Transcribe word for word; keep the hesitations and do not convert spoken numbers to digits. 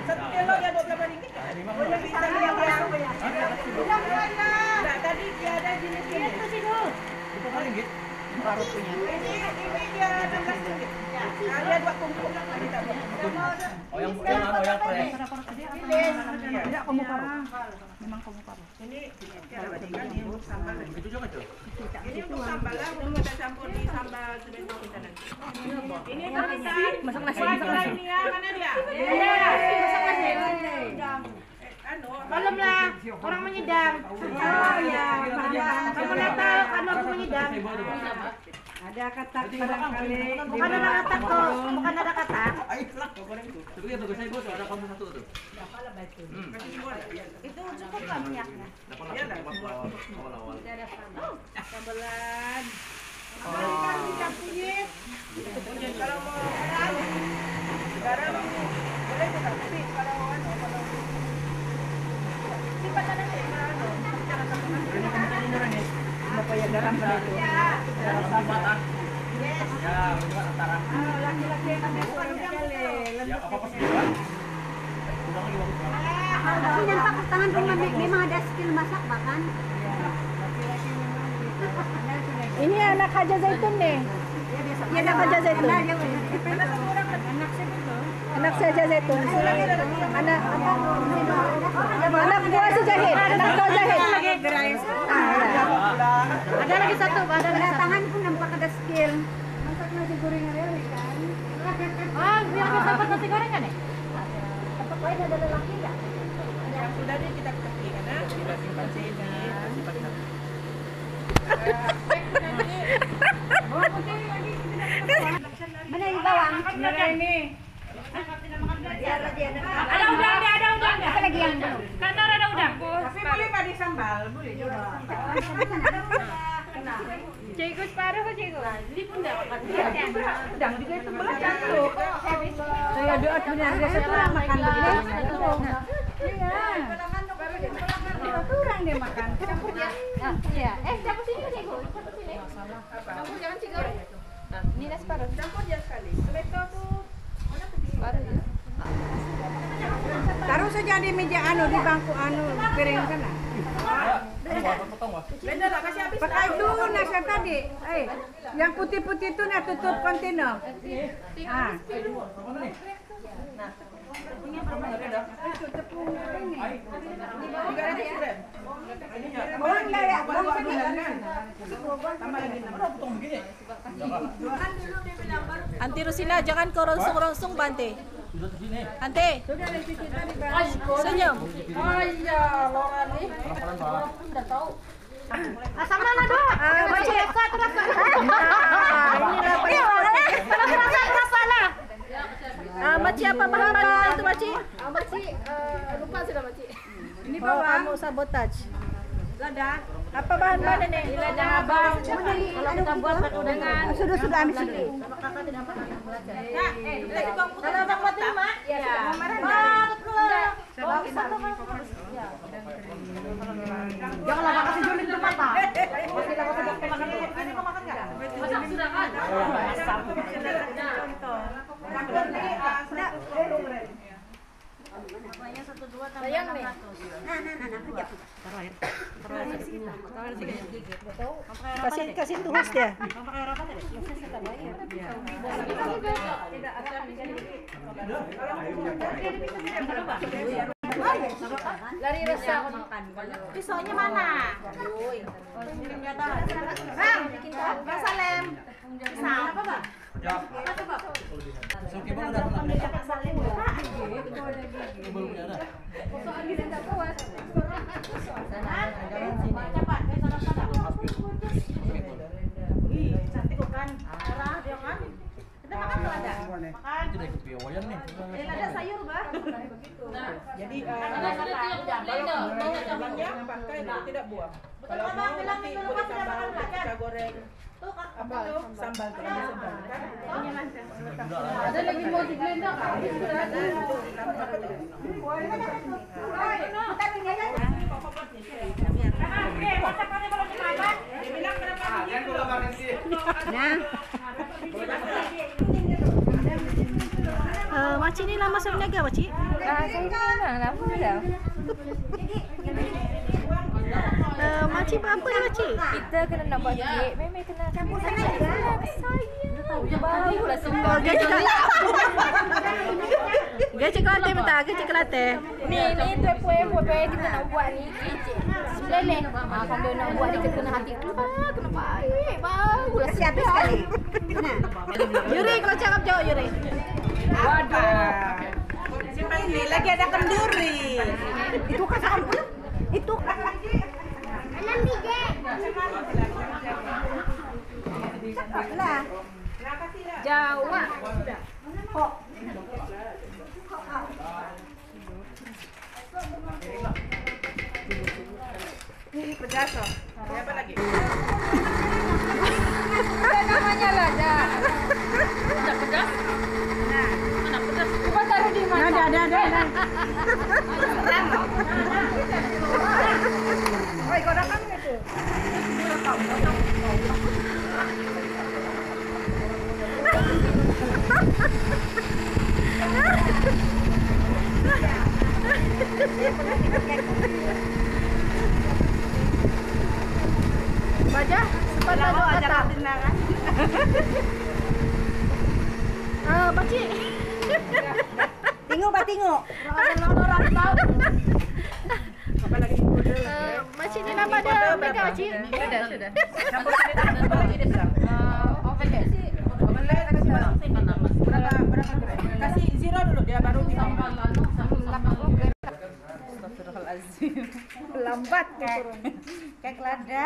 Satu kilo ya dua belas ringgit. Oh, yang bisa yang Enggak, tadi dia ada jenis ini. Itu sih dulu. Itu berapa ringgit? Baru punya. Ini ini dia enam belas ringgit. Ya. Ada dua kumpul. Oh, yang yang mana yang fresh? Tidak kamu karo. Memang kamu karo. Ini kita bagikan ini sambal. Itu juga tuh. Ini untuk sambal lah, untuk kita campur di sambal sebelum kita nanti. Ini kita masak nasi. Masak ini ya, mana dia? Iya. Masak nasi. Anu, malam lah, orang menyedang. Oh iya, kamu lihat kan aku menyedang. ada kata barangkali. Bukan ada kata kok, bukan ada kata. Tapi ya bagus saya bos, ada kamu satu tuh. Itu cukup lah minyaknya. Iya lah, awal-awal. Sambalan. Kan tidak punya. Kalau mau garam boleh juga, tapi kalau anu kalau simpan ada di anu. Ini kamu tadi nurun nih. Apa ya garam pada itu? Garam batang. Yes. Ya, buat antara. Ah, laki-laki yang ada bukan sekali. Ya, apa-apa sih, Bang? Udah lagi bagus banget. Aku nyampak ke tangan pun memang ada skill masak bahkan. Ini anak Haja Zaitun nih. Ini anak Haja Zaitun. Anak Haja Zaitun. Anak apa? Anak buah si Jahid. Anak buah Jahid. Ada lagi satu, ada lagi satu. Tangan pun nampak ada skill. Masak nasi goreng ada kan? Ah, biar kita dapat nasi goreng kan ya? Tempat lain ada lelaki enggak? Yang sudah ini kita kekinikan, nah, kita simpan sini, simpan sini. Mana yang bawang? Mana ini? Ada Ada udang, dia ada udang. apa lagi yang belum? Kantor ada udang. Tapi boleh nggak di sambal? Boleh juga. Cikgu separuh kok cikgu? Ini pun dapat. Udang juga itu belah cantik. Saya doa benar saya kurang makan begini. Iya. Kurang dia makan. Campur ya. Iya. Eh, campur sini cikgu. Campur sini. Campur jangan cikgu. Ini nasi separuh. Campur dia sekali. Sebeto tuh. Separuh ya. Taruh saja di meja anu di bangku anu piring sana. Benda lah kasih habis. Pakai itu nasi tadi. Eh, yang putih-putih itu nak tutup kontainer. Ah. Bawang enggak ya? Bawang tambah lagi enam. Potong begini. Anti Rusina, jangan kau ronsung-ronsung Bante. Sudah segini. Ante, senyum. Oh iya, loran nih. Pelan-pelan, Pak. Asam mana dong? Ah, Maci. Rasa, rasa. Ini apa? Iya, kalau rasa, rasa lah. Ah, Maci apa bahan-bahan itu Maci? Maci, lupa sudah Maci. Ini bawa kamu sabotage. Lada. Apa bahan-bahan ini? Lada abang. Kalau kita buat dengan Sudah sudah ambil sini. Nah, eh, lagi bang putar. Kalau bang buat lima, ya. Bang, keluar. Bang, satu bang. Jangan lama kasih julid di mata. Masih lama sudah makan ini. Ini mau makan enggak? Masak sudah kan? Contoh. Campur nih, sudah. Namanya satu dua tambah Sayang enam nih. ratus. Nah, nah, nah, nah, kejap. Taruh air. Taruh air sini. Taruh air sini. Kasih kasih tuas dia. Lari rasa. Pisaunya mana? Bang, Bang Salem. Pisau apa, Bang? Ya. Oke, Bang, ada apa? Belum punya ada. Cantik kan? Arah dia kan? Kita makan tuh ada. Makan. Kita ikut piawayan nih. Ini ada sayur, Bah. Jadi Ada kalau cabangnya pakai tidak buang. Kalau mau nanti boleh sambal, kita goreng. Apa tuh? Sambal tuh, ada sambal kan? Ada lagi mau di blender kan? Ada itu apa tuh? Nah. Uh, Maci ini lama sebenarnya Maci? Ah, saya memang lama dah. Uh, makcik buat apa ni makcik? Kita kena nak buat kek, memang kena campur sangat lah ke saya. Barulah suka. Oh, dia cakap. Dia cakap latte mentah, dia cakap latte. Ni, ni tu apa yang kita nak buat ni. Kecik. Seleleh. Ah, kalau nak buat ni kita kena hati. Ah, kena baik. Barulah Kasih habis sekali. Yuri, kau cakap jauh Yuri. Waduh. Simpan ini lagi ada kenduri. Itu kan sambal. Itu. Lah. jauh ah. Ini pedas oh. Ini apa lagi? Namanya lah dah. Dah pedas? Nah, mana pedas? Cuba taruh di mana? Ada, ada, ada. ada. Oi, kau dah kan itu. Baca, sepatah Lama aja kata. benar kan? Ah, makcik. Tengok ba tengok. Orang tahu. Apa lagi? Uh, makcik ni nama dia mereka makcik. Sudah, sudah. Campur ini apa lagi dia bilang? Omelette. Omelette kasih berapa? Berapa berapa gram? Kasih zero dulu dia baru ditambah. Astagfirullahalazim. Lambat kek. Kek lada.